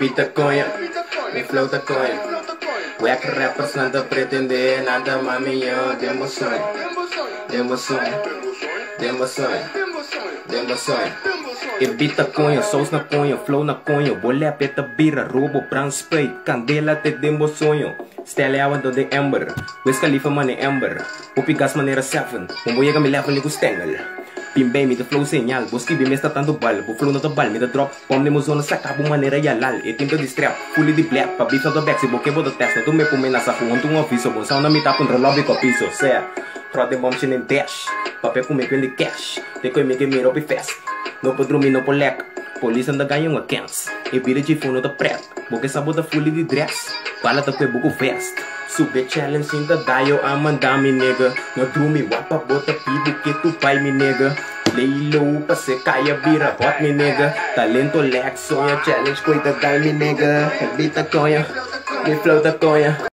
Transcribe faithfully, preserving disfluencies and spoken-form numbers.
beat conha, me flow da conha. Wack rappers nada pretender, nada maminho, demo sonho, demo sonho, demo sonho, demo sonho. E beat conha, sous na conha, flow na conha, bolé peta bira, roubo, brown spray, candela te demo sonho. Stelle awan do de Ember, Wiz Khalifa money Ember, Pupi gas maneira seven, Mumboya kami level ligo stengel. Pimbay me the flow senyal, Boski bi me está tanto bal, Bu flow no to bal, me the drop, Pom nemo zona sa cabo maneira yalal, E tinto di strap, fully di black, Pa beef the back, se boke bo do test, No tu me pume nasa fu, Ontung ofiso, Bon sound na mi tapon dro lobby ko piso, Sea, Trot de bomb chin in dash, Pape pume kwen di cash, Te koi me ke miro pi fast, No po drumi no po lek, Police anda ganham accounts, E vira de funo da prep, Boke sabo da fully di dress, Bala ta kwe buku fast, Super challenge in the dio, I'm a dummy nigga. No do me wapa bota pibu que tu pai me nigga. Lay low pa se kaya vira hot me nigga. Talento lag sonha challenge coita dai me nigga. Beat a conha, me flow da conha.